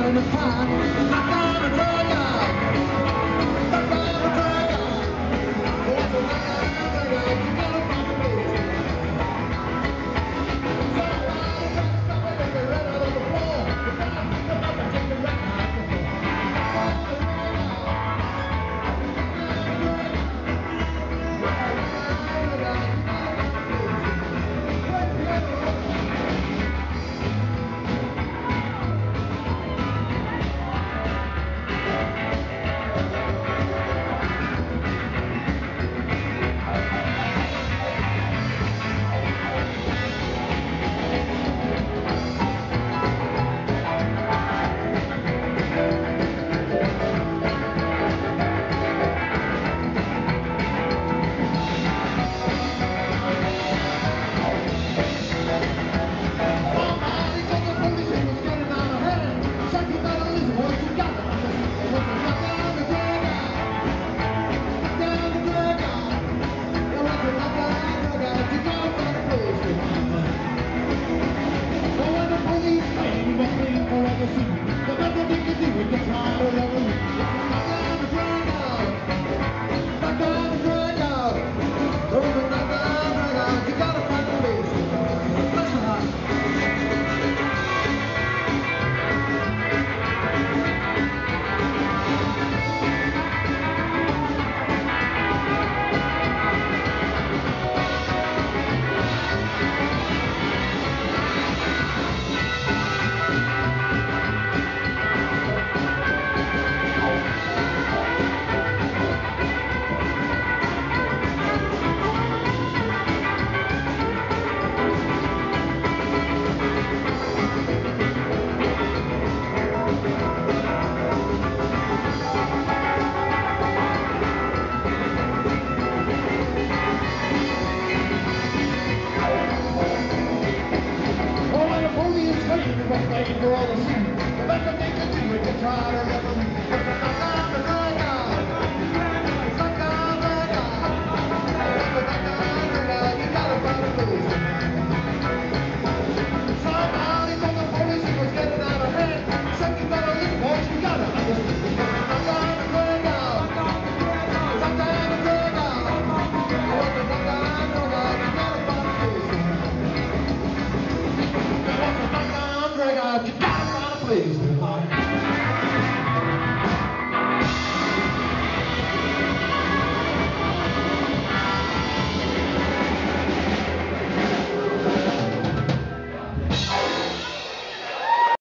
in the pond. Knock down the drag out. Knock down the drag out. Oh, it's a knock down the drag out. You gotta find a place. Somebody try to stop it and get rid out of the floor. But then I pick them up and take the wreck out the floor. Knock down the drag out. Knock down the drag out. For all the sea, the best thing to do is to try to referee. Knock down the drag out. Knock down the drag out. Knock down the drag out. You gotta find a place. Somebody told the police he was getting out of hand. Said you better listen, boys, you gotta understand. Knock down the drag out. Knock down the drag out. Knock down the drag out. You gotta find a place. Knock down the drag out. You gotta find a place.